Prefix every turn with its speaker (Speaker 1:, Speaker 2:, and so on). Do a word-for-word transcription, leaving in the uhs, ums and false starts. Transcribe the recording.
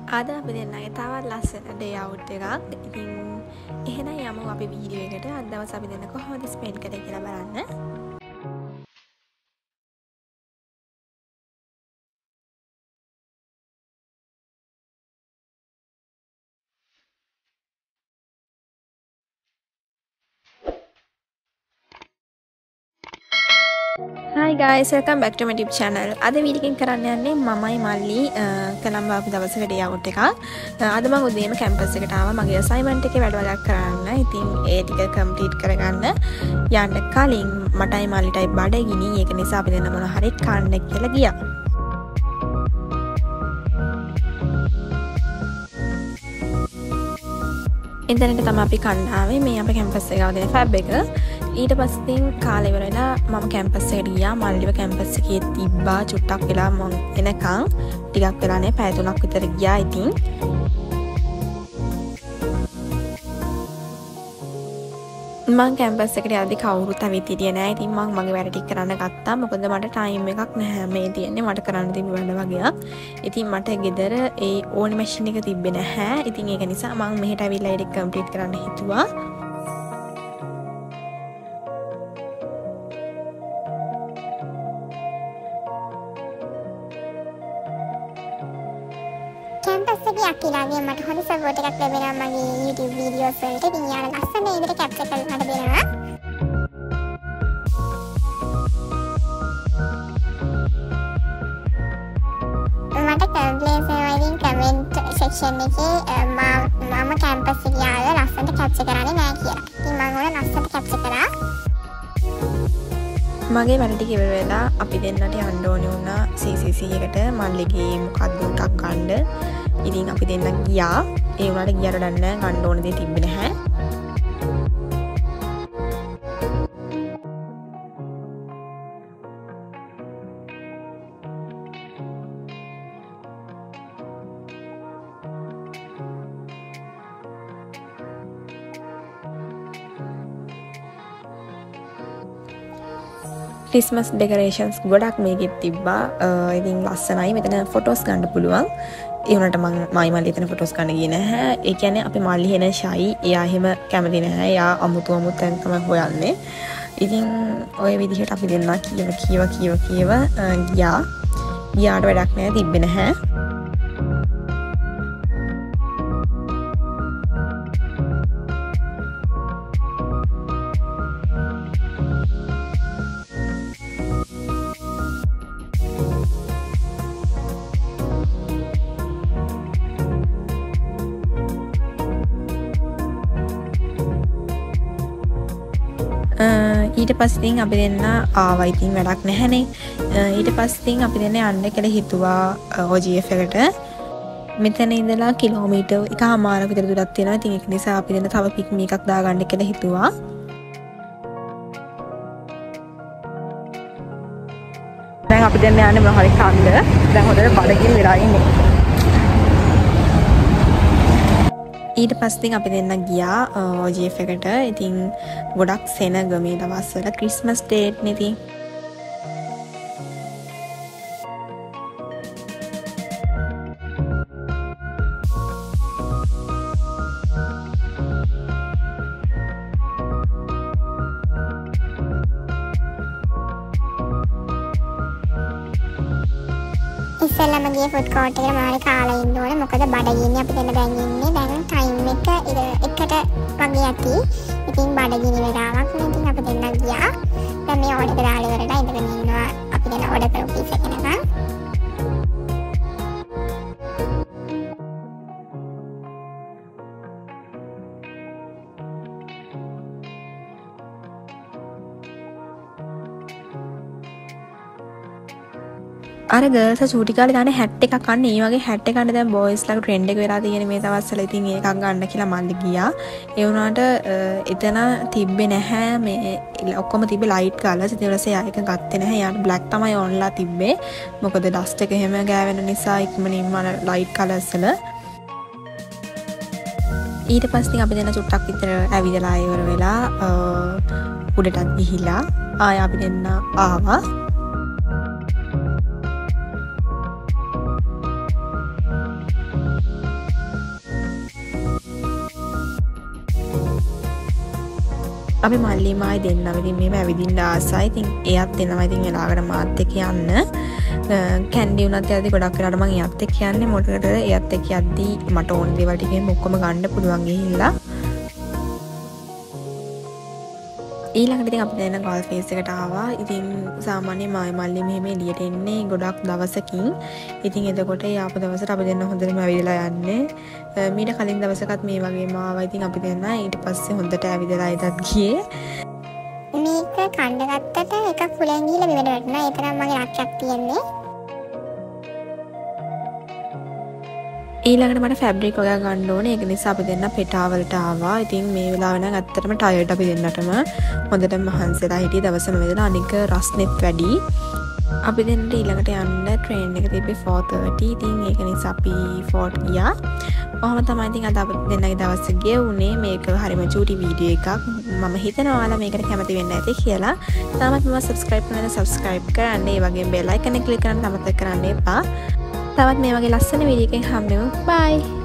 Speaker 1: අද අපි දෙන්නගේ තවත් ලස්සන ඩේ අවුට් එකක්. ඉතින් එහෙනම් යමු අපි වීඩියෝ එකට. අද දවස් අපි දෙන්න කොහොමද ස්පෙන්ඩ් කරේ කියලා බලන්න. Hi guys, welcome back to my YouTube channel. අද වීඩියෝ එකකින් කරන්න යන්නේ මමයි මල්ලි කලම්බ ආපු දවසක ඩේ අවුට් එකක්. අද මම උදේම කැම්පස් එකට ආවා මගේ අසයින්මන්ට් එකේ වැඩ වලක් කරන්න. ඉතින් ඒ ටික කම්ප්ලීට් කරගන්න යන්න කලින් මටයි මල්ලිටයි බඩගිනි. ඒක නිසා අපි දෙන්න මොන හරි කන්න කියලා ගියා. ඉන්ටර්නෙට් තමයි අපි කන්න ආවේ. මේ අපේ කැම්පස් එකේ අවදින ෆැබ් එක. ඊට පස්සේ කාලේ ඉවර වෙලා මම කැම්පස් එකට ගියා. මල්ලිව කැම්පස් එකේ තිබ්බා චුට්ටක් වෙලා මම එනකන් ටිකක් වෙලා නේ පැය තුනක් විතර ගියා. ඉතින් මම කැම්පස් එකට යද්දි කවුරුත් ඇවිත් හිටියේ නෑ. ඉතින් මම මගේ වැඩ ටික කරන්න ගත්තා. මොකද මට ටයිම් එකක් නැහැ මේ තියෙන්නේ. මට කරන්න තිබ්බ වැඩ වගේක්. ඉතින් මට ගෙදර ඒ ඕනි මැෂින් එක තිබ්බේ නැහැ. ඉතින් ඒක නිසා මම මෙහෙට ඇවිල්ලා ඒක කම්ප්ලීට් කරන්න හිතුවා.
Speaker 2: කැම්පස් එකේ අකිලාගේ මට හොඳ සපෝට් එකක් ලැබෙනවා මගේ YouTube වීඩියෝස් වලට. ඉතින් යාළුවා ලස්සන විදිහට කැප්චර් කරලා මට දෙනවා. මට කම්ප්ලේන්ට්ස් එනවා ඉතින් කමෙන්ට් සෙක්ෂන් එකේ මම මම කැම්පස් එකේ යාළුවා ලස්සනට කැප්චර් කරන්නේ නැහැ කියලා. ඉතින් මම ඕන ලස්සනට කැප්චර් කරා.
Speaker 1: මගේ වැඩ ටික ඉවර වෙලා අපි දෙන්නට යන්න ඕනේ වුණා සී සී සී එකට මල්ලිගේ මොකක්ද එකක් ගන්න. ඉතින් අපි දෙන්න ගියා. ඒ වුණාට ගියාට දන්නේ නැහැ ගන්න ඕන දේ තිබ්බේ නැහැ. ක්‍රිස්මස් ඩෙකරේෂන්ස් ගොඩක් මේකෙත් තිබ්බා. ඉතින් ලස්සනයි. මෙතන ෆොටෝස් ගන්න පුළුවන්. ඒ වුණාට මම මයි මල්ලි එතන ෆොටෝස් ගන්න ගියේ නැහැ. ඒ කියන්නේ අපේ මල්ලි හෙන ෂයි. එයා එහෙම කැමති නැහැ. එයා අමුතු අමුතු තැන් තමයි හොයන්නේ. ඉතින් ওই විදිහට අපි දෙන්නා කියව කියව කියව කියව ගියා. ගියාට වැඩක් නැහැ. තිබ්බේ නැහැ. ඊට පස්සේ අපි දෙන්න ආවා. ඉතින් වැඩක් නැහැනේ. ඊට පස්සේ අපි දෙන්න යන්න කියලා හිතුවා ඕ ජී එෆ් එකට. මෙතන ඉඳලා කිලෝමීටර් එකමාරක් විතර දුරක් තියෙනවා. ඉතින් ඒක නිසා අපි දෙන්න තව පික්මි එකක් දාගන්න කියලා හිතුවා. දැන් අපි දෙන්න යන්නේ මොන හරි කන්න. දැන් හොඳට බඩගිනි වෙලා ඉන්නේ. ඊට පස්සේ අපි දෙන්න ගියා ඕ ජී එෆ් එකට. ඉතින් ගොඩක් සෙනග මේ දවස්වල ක්‍රිස්මස් ඩේට් නේ ඉතින්.
Speaker 2: ඉස්සෙල්ලාම ගියේ ෆුඩ් කෝට් එකට මාරේ කාලා ඉන්න ඕනේ. මොකද බඩගින්නේ අපි දෙන්න දැන් ඉන්නේ. දැන් ටයිම් එක එකට වගේ ඇති. ඉතින් බඩගිනි වෙලාවක් නේ. ඉතින් අපි දෙන්න ගියා. දැන් මේ ඕඩර් එක දාලා ඉවරලා ඉඳගෙන ඉන්නවා. අපි දෙන්න ඕඩර් කරපු පීස් එක නේද?
Speaker 1: අර ගර්ල්ස් චූටි කාලේ දාන හැට් එකක් ගන්න. ඒ වගේ හැට් එක ගන්න දැන් බොයිස් ලාගේ ට්‍රෙන්ඩ් එක වෙලා තියෙන මේ දවස්වල. ඉතින් ඒකක් ගන්න කියලා මල්ලි ගියා. ඒ වුණාට එතන තිබ්බේ නැහැ මේ ඔක්කොම තිබ්බේ ලයිට් කලර්ස්. ඒ ඊට පස්සේ ආ එක ගත්තේ නැහැ. යාට බ්ලැක් තමයි ඔන්ලා තිබ්බේ. මොකද ඩස්ට් එක එහෙම ගෑවෙන නිසා ඉක්මනින්ම ලයිට් කලර්ස් වල. ඊට පස්සේ අපි දෙන චුට්ටක් විතර ඇවිදලා ඉවර වෙලා උඩටත් ගිහිලා ආය අපි දෙන්න ආවා. අපි මල්ලිමායි දෙන්නම ඉතින් මෙහෙම ඇවිදින්න ආසයි. ඉතින් එයත් එනවා ඉතින් වෙලාවකට මාත් එක්ක යන්න. කැන්ඩි උනත් යද්දි ගොඩක් වෙලාවට මම එයත් එක්ක යන්නේ. මොකටද එයත් එක්ක යද්දි මට ඕන දේවල් ටිකෙන් ඔක්කොම ගන්න පුළුවන් ගිහිල්ලා. ඊළඟට ඉතින් අපි දැන් ගෝල්ෆ් ෆේස් එකට ආවා. ඉතින් සාමාන්‍යයෙන් මායි මල්ලි මෙහෙම එළියට එන්නේ ගොඩක් දවසකින්. ඉතින් එතකොට යාපු දවසට අපි දෙන්න හොඳටම ඇවිදලා යන්නේ. මීට කලින් දවසකත් මේ වගේම ආවා. ඉතින් අපි දෙන්න ඊට පස්සේ හොඳට ඇවිදලා ඉදත් ගියේ.
Speaker 2: මේක කණ්ඩ ගත්තට එකක් පුලෙන් ගිහලා බිමට වැටුණා. ඒ තරම් මගේ ලක්ෂයක් තියෙන්නේ.
Speaker 1: ඊළඟට මට ෆැබ්‍රික් වගේ ගන්න ඕනේ. ඒක නිසා අපි දෙන්න පෙටාවලට ආවා. ඉතින් මේ වෙලාව නම් ඇත්තටම ටයර්ඩ් අපි දෙන්නටම හොඳටම මහන්සිලා හිටියේ දවසම වෙදලා අනික රස්නෙත් වැඩි. අපි දෙන්නට ඊළඟට යන්න ට්‍රේන් එක තිබ්බේ four thirty. ඉතින් ඒක නිසා අපි four ගියා. කොහොම තමයි ඉතින් අද අපි දෙන්නගේ දවස් ගෙවුනේ. මේක හරිම චූටි වීඩියෝ එකක්. මම හිතනවා ඔයාලා මේකට කැමති වෙන්න ඇති කියලා. තාමත් මම subscribe කරන්න subscribe කරන්න. ඒ වගේම bell icon එක click කරන්න අමතක කරන්න එපා. තවත් මේ වගේ ලස්සන වීඩියෝ එකකින් හම්බෙමු. bye.